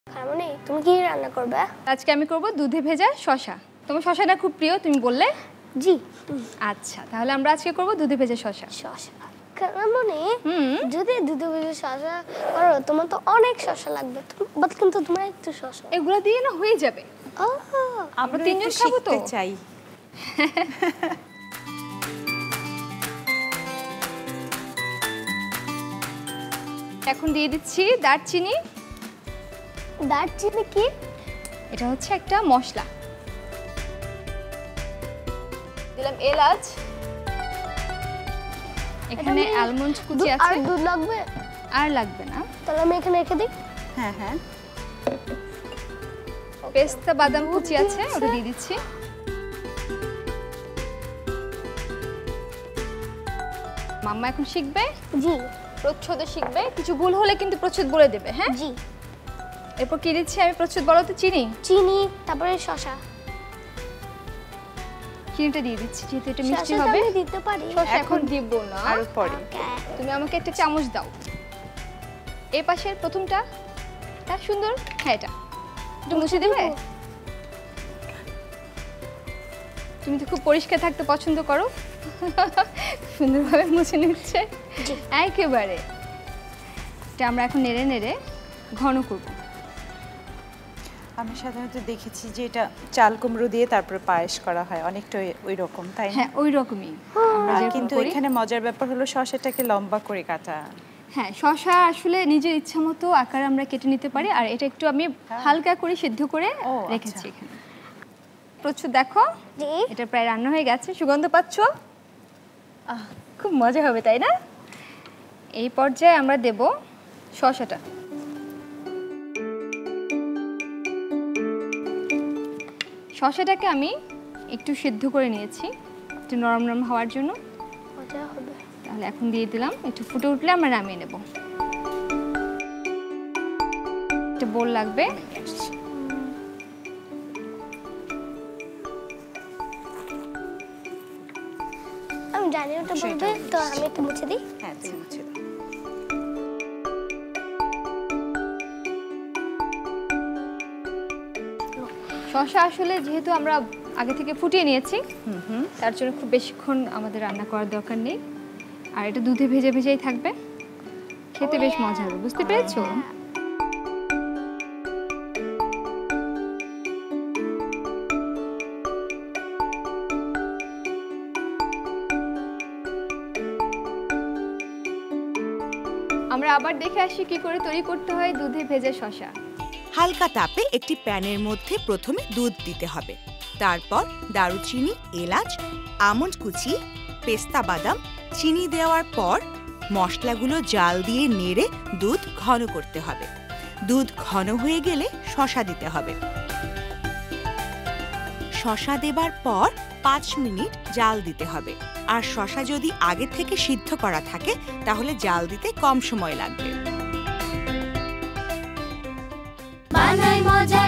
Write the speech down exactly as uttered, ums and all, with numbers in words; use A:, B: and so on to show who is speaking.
A: খালামণি তুমি কি রান্না করবে?
B: আজকে আমি করব দুধে ভেজা শসা। তোমার শসাটা খুব প্রিয় তুমি বললে।
A: জি।
B: আচ্ছা তাহলে আমরা আজকে করব দুধে ভেজা শসা।
A: শসা খালামণি যদি দুধে ভেজা শসা করো তোমার তো অনেক শসা লাগবে, বাট কিন্তু তোমার একটু শসা
B: এগুলো দিয়ে না হয়ে যাবে।
A: ও
B: আমরা তিনজন খাবো তো
C: চাই।
B: এখন দিয়ে দিচ্ছি দারচিনি।
A: দারচিনি কি?
B: এটা হচ্ছে একটা মশলা। দিলাম এলাচ, এখানে আলমন্ড কুচি আছে।
A: আর দুধ লাগবে?
B: আর লাগবে না।
A: তাহলে আমি এখানে রেখে দিই।
C: হ্যাঁ হ্যাঁ।
B: পেস্তা বাদাম কুচি আছে, ওটা দিয়ে দিচ্ছি। মাম্মা এখন শিখবে।
A: জি।
B: প্রচ্ছদ শিখবে, কিছু ভুল হলে কিন্তু প্রচ্ছদ বলে দেবে। হ্যাঁ
A: জি।
B: এরপর কি দিচ্ছি আমি প্রচ্ছদ বলো তো? চিনি।
A: চিনি তারপরে শসা।
B: চিনিটা দিয়ে দিচ্ছি যেহেতু এটা মিষ্টি হবে।
A: আমি দিতে পারি?
B: শসা এখন দিব না,
C: আর পরে।
B: তুমি আমাকে একটা চামচ দাও। এই পাশের প্রথমটা তা সুন্দর। হ্যাঁ এটা একটু মুছে দেবে? তুমি তো খুব পরিষ্কার থাকতে পছন্দ করো। সুন্দরভাবে মুছে নিচ্ছে একেবারে। এটা আমরা এখন নেড়ে নেড়ে ঘন করব।
C: আমি সাধারণত দেখেছি যে এটা চাল কুমড়ো দিয়ে তারপরে পায়েস করা হয়, অনেকটা ওই রকম, তাই না?
B: হ্যাঁ ওই রকমই।
C: কিন্তু এখানে মজার ব্যাপার হলো শসাটাকে লম্বা করে কাটা।
B: হ্যাঁ শসা আসলে নিজের ইচ্ছা মতো আকার আমরা কেটে নিতে পারি, আর এটা একটু আমি হালকা করে সিদ্ধ করে রেখেছি এখানে। প্রচ্ছদ দেখো এটা প্রায় রান্না হয়ে গেছে, সুগন্ধ পাচ্ছ? খুব মজা হবে তাই না? এই পর্যায়ে আমরা দেব শসাটা। শসাটাকে আমি একটু সিদ্ধ করে নিয়েছি একটু নরম নরম হওয়ার জন্য।
A: মজা হবে।
B: তাহলে এখন দিয়ে দিলাম, একটু ফুটে উঠলে আমরা নামিয়ে নেব। একটা বোল লাগবে।
A: আমি জানি ওটা বলবে, তো আমি একটু মুছে দিই।
C: হ্যাঁ মুছে দাও।
B: শসা আসলে যেহেতু আমরা আগে থেকে ফুটিয়ে নিয়েছি তার জন্য খুব বেশিক্ষণ আমাদের রান্না করার দরকার নেই, আর এটা দুধে ভেজে ভেজেই থাকবে, খেতে বেশ মজা হবে। বুঝতে পেরেছো? আমরা আবার দেখে আসি কি করে তৈরি করতে হয় দুধে ভেজে শসা।
D: হালকা তাপে একটি প্যানের মধ্যে প্রথমে দুধ দিতে হবে, তারপর দারুচিনি, এলাচ, আমন্ড কুচি, পেস্তা বাদাম, চিনি দেওয়ার পর মশলাগুলো জাল দিয়ে নেড়ে দুধ ঘন করতে হবে। দুধ ঘন হয়ে গেলে শসা দিতে হবে। শসা দেবার পর পাঁচ মিনিট জাল দিতে হবে, আর শসা যদি আগে থেকে সিদ্ধ করা থাকে তাহলে জাল দিতে কম সময় লাগবে।
E: বানাই মজা